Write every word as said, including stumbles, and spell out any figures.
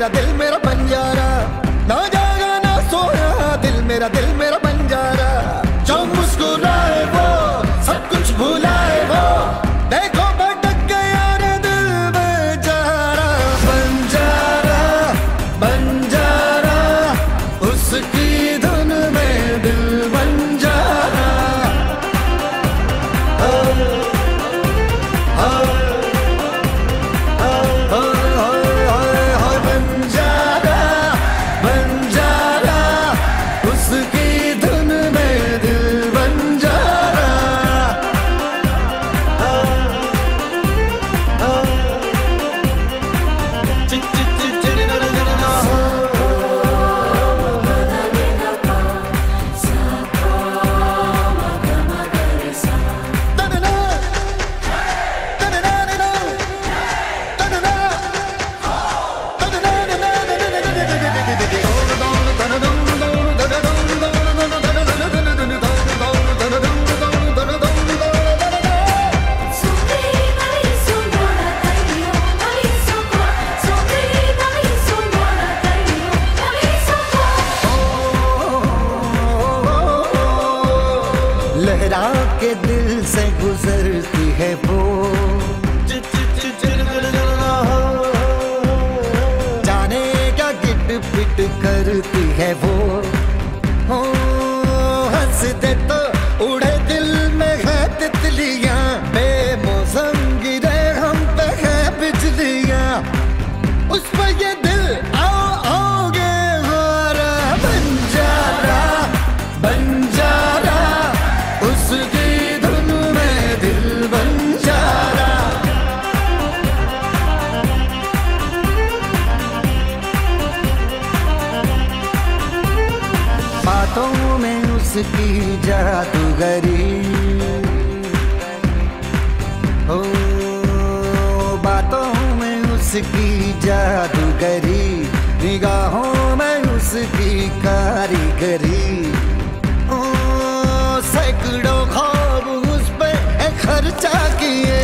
मेरा दिल मेरा बंजारा, ना जागा ना सोया दिल मेरा दिल मेरा बंजारा। जो मुस्कुराए वो सब कुछ भुलाए वो, देखो भटक गया रे दिल बेचारा। बंजारा बंजारा उसकी धुन में दिल बंजारा। लहरा के दिल से गुजरती है वो, जाने क्या गिट पिट करती है वो। हो हंस दे तो उड़े दिल में है तितलियां, बेमौसम गिरे हम पे है बिजलियां। उस पर ये दिल आओ आओगे हमारा। बंजारा बंजारा उसकी धुन में दिल बंजारा। बातों में उसकी जादूगरी हो, बातों में उसकी जादूगरी, निगाहों में उसकी कारीगरी। सैकड़ों ख्वाब उस पे खर्चा किए,